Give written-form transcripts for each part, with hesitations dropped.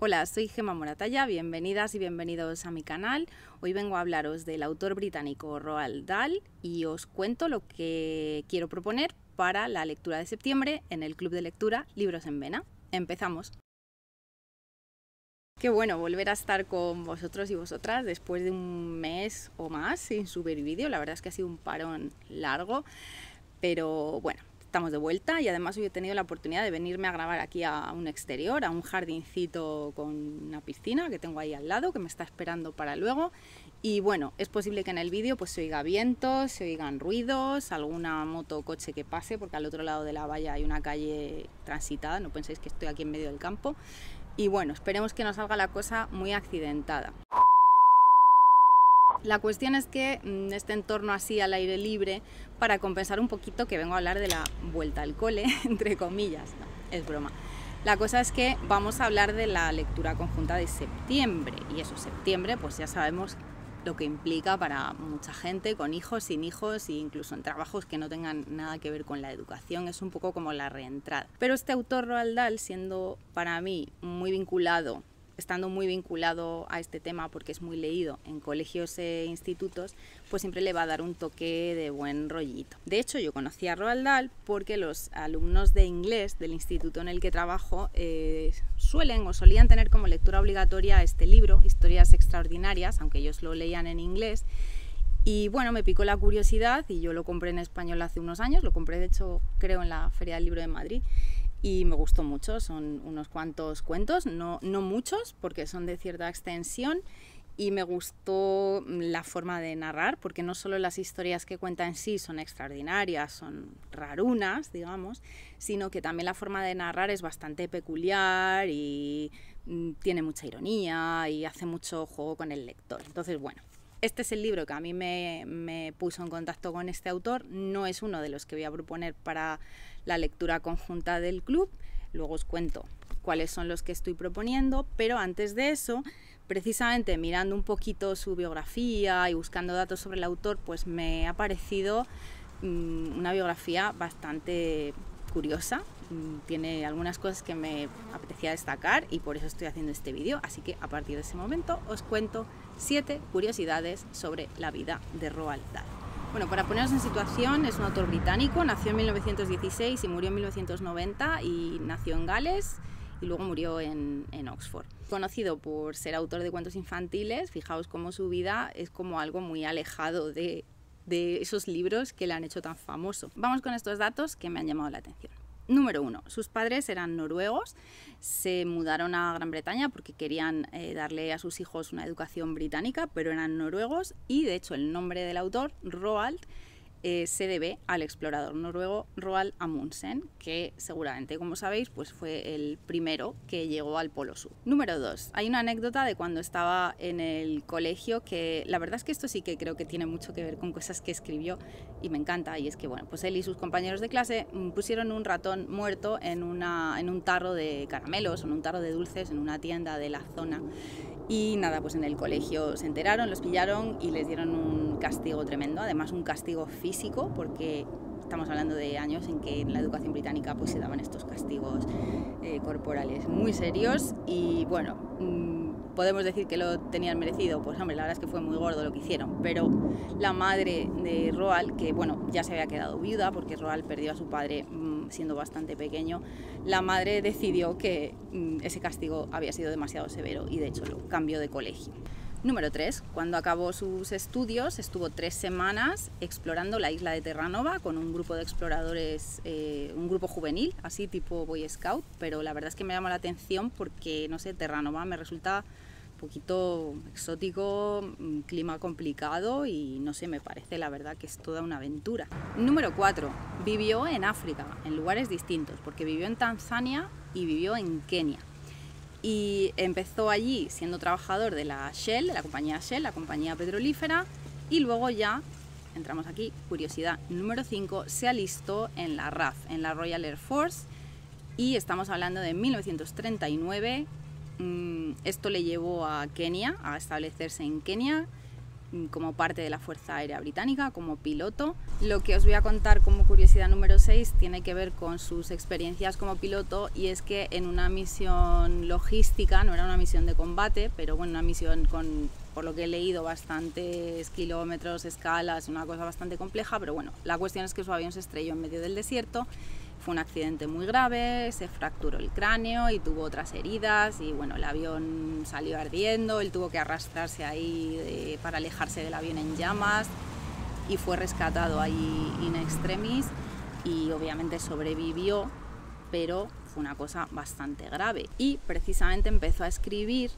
Hola, soy Gemma Moratalla, bienvenidas y bienvenidos a mi canal. Hoy vengo a hablaros del autor británico Roald Dahl y os cuento lo que quiero proponer para la lectura de septiembre en el Club de Lectura Libros en Vena. Empezamos. Qué bueno volver a estar con vosotros y vosotras después de un mes o más sin subir vídeo. La verdad es que ha sido un parón largo, pero bueno. Estamos de vuelta y además hoy he tenido la oportunidad de venirme a grabar aquí a un exterior, a un jardincito con una piscina que tengo ahí al lado, que me está esperando para luego. Y bueno, es posible que en el vídeo pues se oiga vientos, se oigan ruidos, alguna moto o coche que pase, porque al otro lado de la valla hay una calle transitada, no penséis que estoy aquí en medio del campo. Y bueno, esperemos que no salga la cosa muy accidentada. La cuestión es que este entorno así al aire libre, para compensar un poquito que vengo a hablar de la vuelta al cole, entre comillas, no, es broma. La cosa es que vamos a hablar de la lectura conjunta de septiembre, y eso, septiembre, pues ya sabemos lo que implica para mucha gente, con hijos, sin hijos e incluso en trabajos que no tengan nada que ver con la educación. Es un poco como la reentrada. Pero este autor Roald Dahl, siendo para mí estando muy vinculado a este tema porque es muy leído en colegios e institutos, pues siempre le va a dar un toque de buen rollito. De hecho, yo conocí a Roald Dahl porque los alumnos de inglés del instituto en el que trabajo solían tener como lectura obligatoria este libro, Historias Extraordinarias, aunque ellos lo leían en inglés. Y bueno, me picó la curiosidad y yo lo compré en español hace unos años, lo compré de hecho creo en la Feria del Libro de Madrid. Y me gustó mucho, son unos cuantos cuentos, no muchos porque son de cierta extensión, y me gustó la forma de narrar porque no solo las historias que cuenta en sí son extraordinarias, son rarunas, digamos, sino que también la forma de narrar es bastante peculiar y tiene mucha ironía y hace mucho juego con el lector. Entonces, bueno, este es el libro que a mí me puso en contacto con este autor. No es uno de los que voy a proponer para la lectura conjunta del club, luego os cuento cuáles son los que estoy proponiendo, pero antes de eso, precisamente mirando un poquito su biografía y buscando datos sobre el autor, pues me ha parecido una biografía bastante curiosa. Tiene algunas cosas que me apetecía destacar y por eso estoy haciendo este vídeo, así que a partir de ese momento os cuento 7 curiosidades sobre la vida de Roald Dahl. Bueno, para poneros en situación, es un autor británico, nació en 1916 y murió en 1990 y nació en Gales y luego murió en Oxford. Conocido por ser autor de cuentos infantiles, fijaos cómo su vida es como algo muy alejado de esos libros que le han hecho tan famoso. Vamos con estos datos que me han llamado la atención. Número 1. Sus padres eran noruegos, se mudaron a Gran Bretaña porque querían darle a sus hijos una educación británica, pero eran noruegos y de hecho el nombre del autor, Roald, se debe al explorador noruego Roald Amundsen, que seguramente, como sabéis, pues fue el primero que llegó al Polo Sur. Número 2. Hay una anécdota de cuando estaba en el colegio que la verdad es que esto sí que creo que tiene mucho que ver con cosas que escribió y me encanta, y es que bueno, pues él y sus compañeros de clase pusieron un ratón muerto en un tarro de caramelos, en un tarro de dulces en una tienda de la zona. Y nada, pues en el colegio se enteraron, los pillaron y les dieron un castigo tremendo, además un castigo físico, porque estamos hablando de años en que en la educación británica pues se daban estos castigos corporales muy serios y bueno, podemos decir que lo tenían merecido, pues hombre, la verdad es que fue muy gordo lo que hicieron, pero la madre de Roald, que bueno, ya se había quedado viuda porque Roald perdió a su padre siendo bastante pequeño, la madre decidió que ese castigo había sido demasiado severo y de hecho lo cambió de colegio. Número 3. Cuando acabó sus estudios estuvo 3 semanas explorando la isla de Terranova con un grupo de exploradores, un grupo juvenil, así tipo Boy Scout, pero la verdad es que me llamó la atención porque, no sé, Terranova me resulta un poquito exótico, clima complicado y no sé, me parece la verdad que es toda una aventura. Número 4. Vivió en África, en lugares distintos, porque vivió en Tanzania y vivió en Kenia. Y empezó allí siendo trabajador de la Shell, de la compañía Shell, la compañía petrolífera, y luego ya, entramos aquí, curiosidad número 5, se alistó en la RAF, en la Royal Air Force, y estamos hablando de 1939. Esto le llevó a Kenia, a establecerse en Kenia, como parte de la Fuerza Aérea Británica, como piloto. Lo que os voy a contar como curiosidad número 6 tiene que ver con sus experiencias como piloto, y es que en una misión logística, no era una misión de combate, pero bueno, una misión con, por lo que he leído, bastantes kilómetros, escalas, una cosa bastante compleja, pero bueno, la cuestión es que su avión se estrelló en medio del desierto. Fue un accidente muy grave, se fracturó el cráneo y tuvo otras heridas, y bueno, el avión salió ardiendo, él tuvo que arrastrarse ahí para alejarse del avión en llamas, y fue rescatado ahí in extremis y obviamente sobrevivió, pero fue una cosa bastante grave. Y precisamente empezó a escribir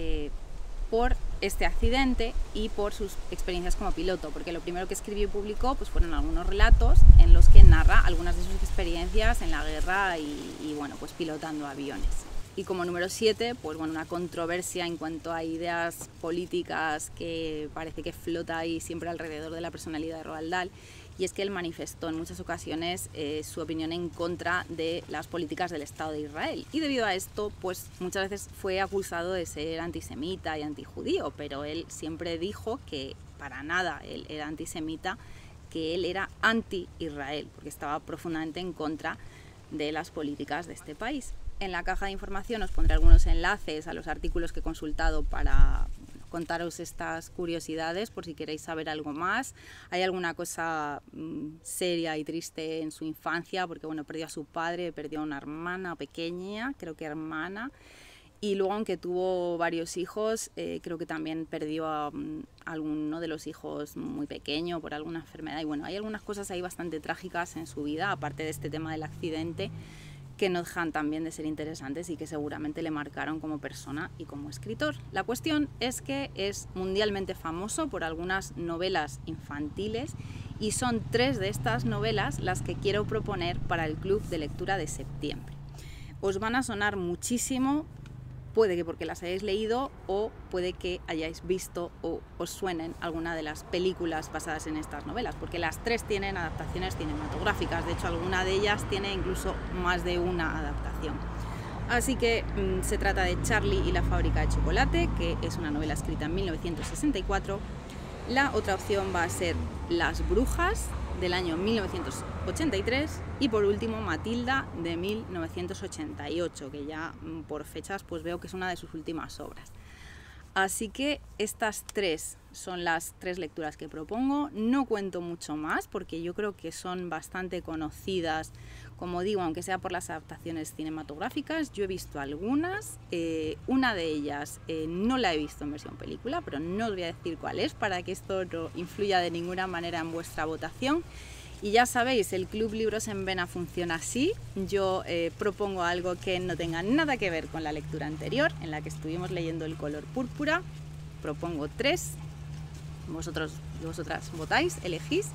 por este accidente y por sus experiencias como piloto, porque lo primero que escribió y publicó pues fueron algunos relatos en los que narra algunas de sus experiencias en la guerra y bueno, pues pilotando aviones. Y como número 7, pues bueno, una controversia en cuanto a ideas políticas que parece que flota ahí siempre alrededor de la personalidad de Roald Dahl, y es que él manifestó en muchas ocasiones su opinión en contra de las políticas del Estado de Israel, y debido a esto pues muchas veces fue acusado de ser antisemita y antijudío, pero él siempre dijo que para nada él era antisemita, que él era anti-Israel, porque estaba profundamente en contra de las políticas de este país. En la caja de información os pondré algunos enlaces a los artículos que he consultado para contaros estas curiosidades por si queréis saber algo más. Hay alguna cosa seria y triste en su infancia, porque bueno, perdió a su padre, perdió a una hermana pequeña, creo que hermana, y luego, aunque tuvo varios hijos, creo que también perdió a alguno de los hijos muy pequeño por alguna enfermedad. Y bueno, hay algunas cosas ahí bastante trágicas en su vida, aparte de este tema del accidente, que no dejan también de ser interesantes y que seguramente le marcaron como persona y como escritor. La cuestión es que es mundialmente famoso por algunas novelas infantiles, y son 3 de estas novelas las que quiero proponer para el club de lectura de septiembre. Os van a sonar muchísimo, puede que porque las hayáis leído, o puede que hayáis visto o os suenen alguna de las películas basadas en estas novelas, porque las 3 tienen adaptaciones cinematográficas. De hecho, alguna de ellas tiene incluso más de una adaptación. Así que se trata de Charlie y la fábrica de chocolate, que es una novela escrita en 1964. La otra opción va a ser Las brujas, del año 1983, y por último Matilda, de 1988, que ya por fechas pues veo que es una de sus últimas obras. Así que estas 3 son las 3 lecturas que propongo. No cuento mucho más porque yo creo que son bastante conocidas, como digo, aunque sea por las adaptaciones cinematográficas. Yo he visto algunas, una de ellas no la he visto en versión película, pero no os voy a decir cuál es para que esto no influya de ninguna manera en vuestra votación. Y ya sabéis, el Club Libros en Vena funciona así. Yo propongo algo que no tenga nada que ver con la lectura anterior, en la que estuvimos leyendo El color púrpura. Propongo 3, vosotros y vosotras votáis, elegís,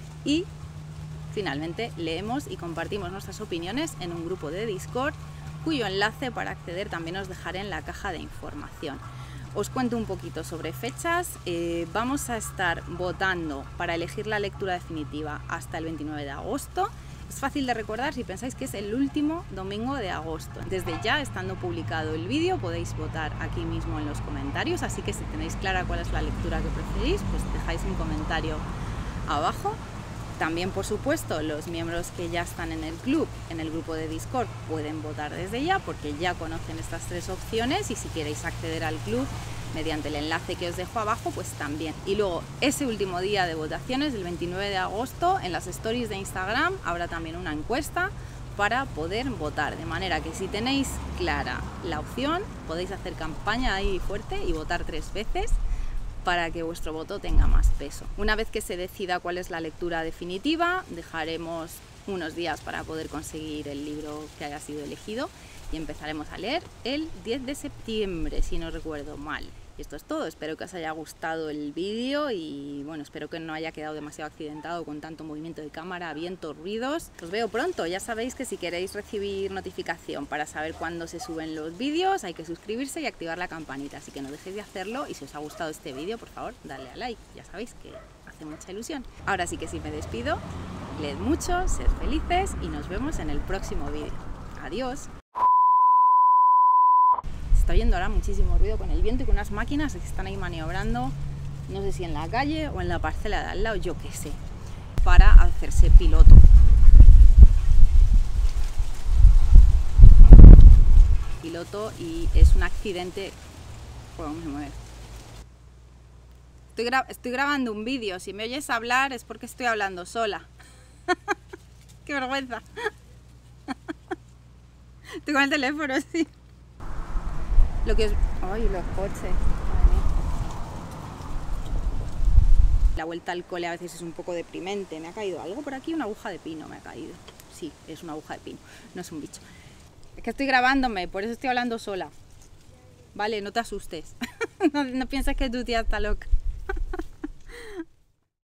y finalmente leemos y compartimos nuestras opiniones en un grupo de Discord, cuyo enlace para acceder también os dejaré en la caja de información. Os cuento un poquito sobre fechas. Vamos a estar votando para elegir la lectura definitiva hasta el 29 de agosto. Es fácil de recordar si pensáis que es el último domingo de agosto. Desde ya, estando publicado el vídeo, podéis votar aquí mismo en los comentarios, así que si tenéis clara cuál es la lectura que preferís, pues dejáis un comentario abajo. También, por supuesto, los miembros que ya están en el club, en el grupo de Discord, pueden votar desde ya porque ya conocen estas 3 opciones, y si queréis acceder al club mediante el enlace que os dejo abajo, pues también. Y luego, ese último día de votaciones, el 29 de agosto, en las stories de Instagram habrá también una encuesta para poder votar, de manera que si tenéis clara la opción, podéis hacer campaña ahí fuerte y votar 3 veces para que vuestro voto tenga más peso. Una vez que se decida cuál es la lectura definitiva, dejaremos unos días para poder conseguir el libro que haya sido elegido, y empezaremos a leer el 10 de septiembre, si no recuerdo mal. Y esto es todo. Espero que os haya gustado el vídeo y bueno, espero que no haya quedado demasiado accidentado con tanto movimiento de cámara, viento, ruidos. Os veo pronto. Ya sabéis que si queréis recibir notificación para saber cuándo se suben los vídeos, hay que suscribirse y activar la campanita, así que no dejéis de hacerlo. Y si os ha gustado este vídeo, por favor, dadle a like. Ya sabéis que hace mucha ilusión. Ahora sí que sí me despido. Leed mucho, sed felices y nos vemos en el próximo vídeo. Adiós. Está oyendo ahora muchísimo ruido con el viento y con unas máquinas que están ahí maniobrando no sé si en la calle o en la parcela de al lado, yo qué sé, para hacerse piloto. Y es un accidente. Pues vamos a mover. Estoy grabando un vídeo, si me oyes hablar es porque estoy hablando sola. ¡Qué vergüenza! Estoy con el teléfono, sí. Lo que es... ¡Ay, los coches! La vuelta al cole a veces es un poco deprimente. Me ha caído algo por aquí, una aguja de pino me ha caído. Sí, es una aguja de pino, no es un bicho. Es que estoy grabándome, por eso estoy hablando sola. Vale, no te asustes. No pienses que tu tía está loca.